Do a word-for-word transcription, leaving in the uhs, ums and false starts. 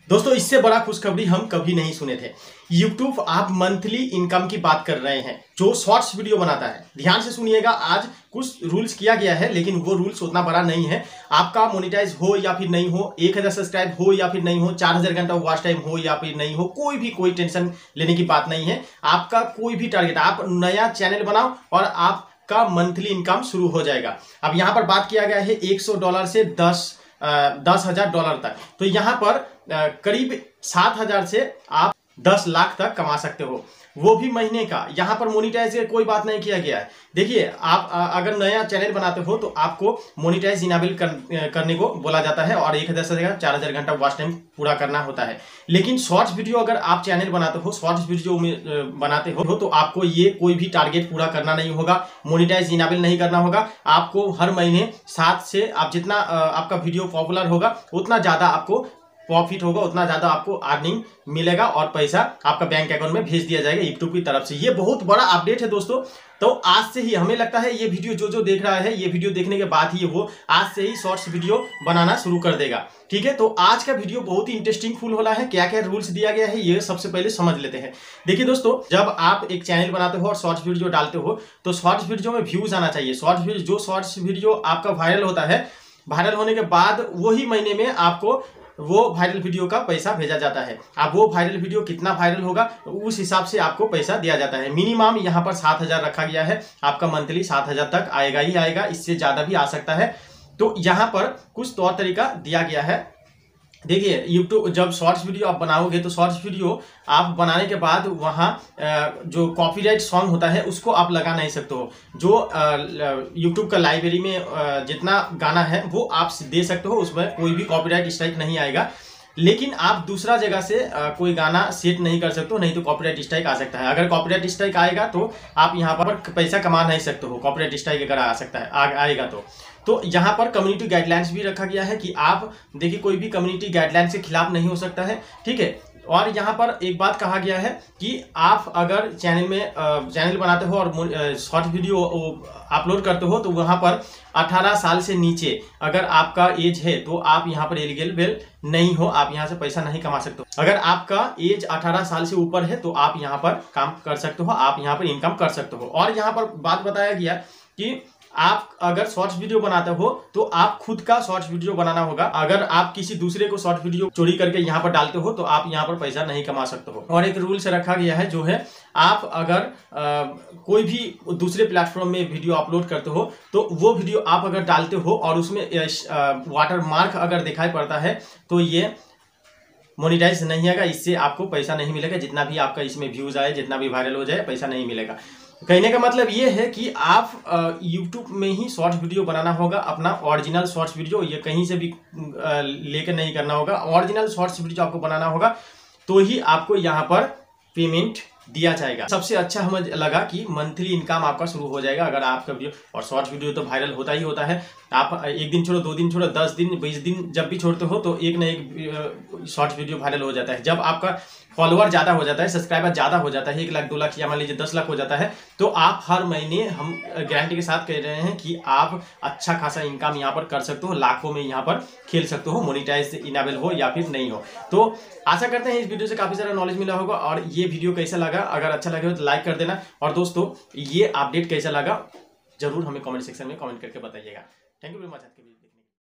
दोस्तों इससे बड़ा खुशखबरी हम कभी नहीं सुने थे। यूट्यूब आप मंथली इनकम की बात कर रहे हैं जो शॉर्ट्स वीडियो बनाता है। ध्यान से सुनिएगा, आज कुछ रूल्स किया गया है लेकिन वो रूल्स उतना बड़ा नहीं है। आपका मोनेटाइज हो या फिर नहीं हो, एक हजार सब्सक्राइब हो या फिर नहीं हो, चार हजार घंटा वॉच टाइम हो या फिर नहीं हो, कोई भी कोई टेंशन लेने की बात नहीं है। आपका कोई भी टारगेट, आप नया चैनल बनाओ और आप का मंथली इनकम शुरू हो जाएगा। अब यहाँ पर बात किया गया है एक सौ डॉलर से दस दस हजार डॉलर तक। तो यहाँ पर आ, करीब सात हजार से आप दस लाख तक कमा सकते हो, वो भी महीने का। यहाँ पर मोनिटाइज की कोई बात नहीं किया गया है। देखिए, आप आ, अगर नया चैनल बनाते हो तो आपको मोनिटाइज इनेबल कर, करने को बोला जाता है और एक हजार से चार हजार घंटा वॉच टाइम पूरा करना होता है। लेकिन शॉर्ट्स वीडियो अगर आप चैनल बनाते हो, शॉर्ट्स वीडियो में बनाते हो तो आपको ये कोई भी टारगेट पूरा करना नहीं होगा, मोनिटाइज इनेबल नहीं करना होगा। आपको हर महीने सात से आप जितना आपका वीडियो पॉपुलर होगा उतना ज्यादा आपको प्रॉफिट होगा, उतना ज्यादा आपको अर्निंग मिलेगा और पैसा आपका बैंक अकाउंट में भेज दिया जाएगा यूट्यूब की तरफ से। ये बहुत बड़ा अपडेट है दोस्तों। तो आज से ही हमें लगता है ये वीडियो जो जो देख रहा है, ये वीडियो देखने के बाद ही वो आज से ही शॉर्ट्स वीडियो बनाना शुरू कर देगा। ठीक है, तो आज का वीडियो बहुत ही इंटरेस्टिंग फुल हो रहा है। क्या क्या रूल्स दिया गया है ये सबसे पहले समझ लेते हैं। देखिए दोस्तों, जब आप एक चैनल बनाते हो और शॉर्ट्स वीडियो डालते हो तो शॉर्ट्स वीडियो में व्यूज आना चाहिए। शॉर्ट्स वीडियो जो शॉर्ट्स वीडियो आपका वायरल होता है, वायरल होने के बाद वही महीने में आपको वो वायरल वीडियो का पैसा भेजा जाता है। अब वो वायरल वीडियो कितना वायरल होगा उस हिसाब से आपको पैसा दिया जाता है। मिनिमम यहाँ पर सात हजार रखा गया है, आपका मंथली सात हजार तक आएगा ही आएगा, इससे ज्यादा भी आ सकता है। तो यहाँ पर कुछ तौर तरीका दिया गया है। देखिए, यूट्यूब जब शॉर्ट्स वीडियो आप बनाओगे तो शॉर्ट्स वीडियो आप बनाने के बाद वहाँ जो कॉपीराइट सॉन्ग होता है उसको आप लगा नहीं सकते हो। जो यूट्यूब का लाइब्रेरी में जितना गाना है वो आप दे सकते हो, उसमें कोई भी कॉपीराइट स्ट्राइक नहीं आएगा। लेकिन आप दूसरा जगह से आ, कोई गाना सेट नहीं कर सकते हो, नहीं तो कॉपीराइट स्ट्राइक आ सकता है। अगर कॉपीराइट स्ट्राइक आएगा तो आप यहाँ पर पैसा कमा नहीं सकते हो, कॉपीराइट स्ट्राइक अगर आ सकता है आ, आएगा तो तो यहाँ पर कम्युनिटी गाइडलाइंस भी रखा गया है कि आप देखिए कोई भी कम्युनिटी गाइडलाइंस के खिलाफ नहीं हो सकता है। ठीक है, और यहाँ पर एक बात कहा गया है कि आप अगर चैनल में चैनल बनाते हो और शॉर्ट वीडियो अपलोड करते हो तो वहाँ पर अठारह साल से नीचे अगर आपका एज है तो आप यहाँ पर एलिजिबल नहीं हो, आप यहाँ से पैसा नहीं कमा सकते हो। अगर आपका एज अठारह साल से ऊपर है तो आप यहाँ पर काम कर सकते हो, आप यहाँ पर इनकम कर सकते हो। और यहाँ पर बात बताया गया कि आप अगर शॉर्ट्स वीडियो बनाते हो तो आप खुद का शॉर्ट्स वीडियो बनाना होगा। अगर आप किसी दूसरे को शॉर्ट वीडियो चोरी करके यहाँ पर डालते हो तो आप यहाँ पर पैसा नहीं कमा सकते हो। और एक रूल से रखा गया है जो है, आप अगर आ, कोई भी दूसरे प्लेटफॉर्म में वीडियो अपलोड करते हो तो वो वीडियो आप अगर डालते हो और उसमें वाटर मार्क अगर दिखाई पड़ता है तो ये मोनिटाइज नहीं आएगा, इससे आपको पैसा नहीं मिलेगा। जितना भी आपका इसमें व्यूज आए, जितना भी वायरल हो जाए, पैसा नहीं मिलेगा। कहने का मतलब ये है कि आप यूट्यूब में ही शॉर्ट्स वीडियो बनाना होगा, अपना ओरिजिनल शॉर्ट्स वीडियो, ये कहीं से भी लेकर नहीं करना होगा। ओरिजिनल शॉर्ट्स वीडियो आपको बनाना होगा तो ही आपको यहाँ पर पेमेंट दिया जाएगा। सबसे अच्छा हमें लगा कि मंथली इनकम आपका शुरू हो जाएगा अगर आपका वीडियो, और शॉर्ट्स वीडियो तो वायरल होता ही होता है। आप एक दिन छोड़ो, दो दिन छोड़ो, दस दिन बीस दिन जब भी छोड़ते हो तो एक न एक शॉर्ट्स वीडियो वायरल हो जाता है। जब आपका फॉलोअर ज्यादा हो जाता है, सब्सक्राइबर ज्यादा हो जाता है, एक लाख दो लाख या मान लीजिए दस लाख हो जाता है, तो आप हर महीने, हम गारंटी के साथ कह रहे हैं कि आप अच्छा खासा इनकम यहाँ पर कर सकते हो, लाखों में यहाँ पर खेल सकते हो, मोनिटाइज इनेबल हो या फिर नहीं हो। तो आशा करते हैं इस वीडियो से काफी सारा नॉलेज मिला होगा। और ये वीडियो कैसा लगा, अगर अच्छा लगे तो लाइक कर देना। और दोस्तों, ये अपडेट कैसा लगा जरूर हमें कमेंट सेक्शन में कमेंट करके बताइएगा। Thank you very much.